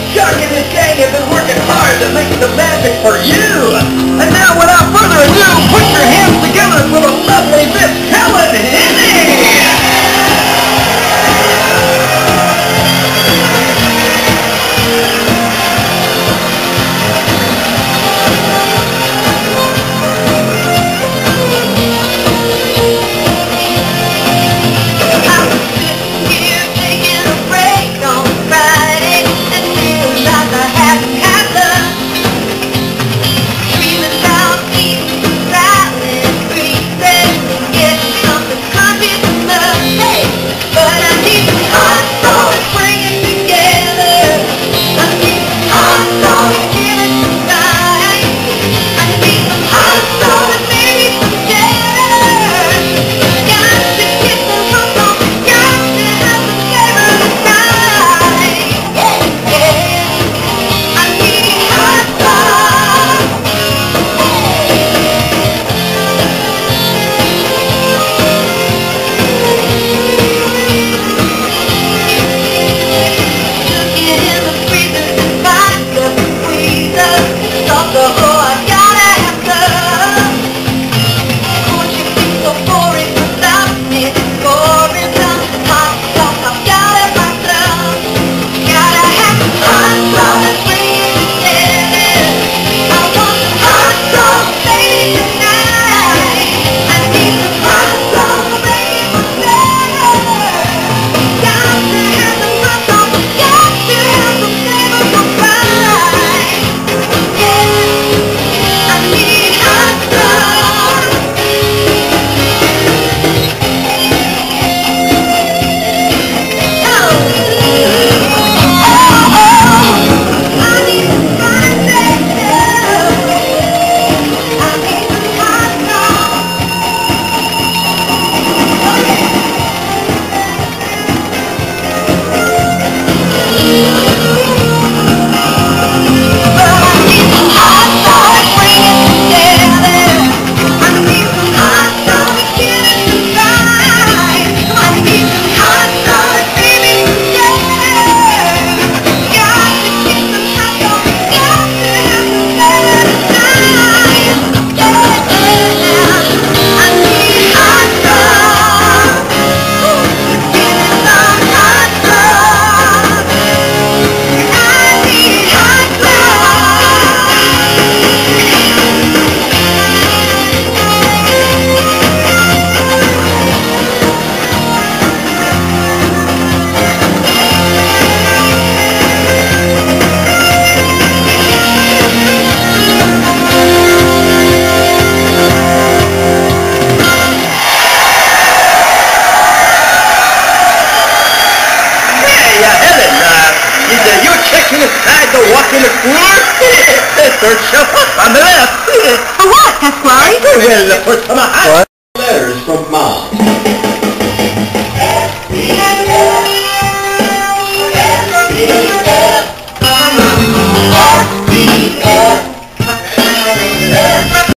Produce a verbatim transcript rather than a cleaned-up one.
Chuck and his gang have been working hard to make the magic for you. And now, without further ado, put your hands together for the lovely Miss Helen Henny. Inside the walk-in cooler? Search up on the left. For what, Pasquale? Well, for some hot letters from Mom.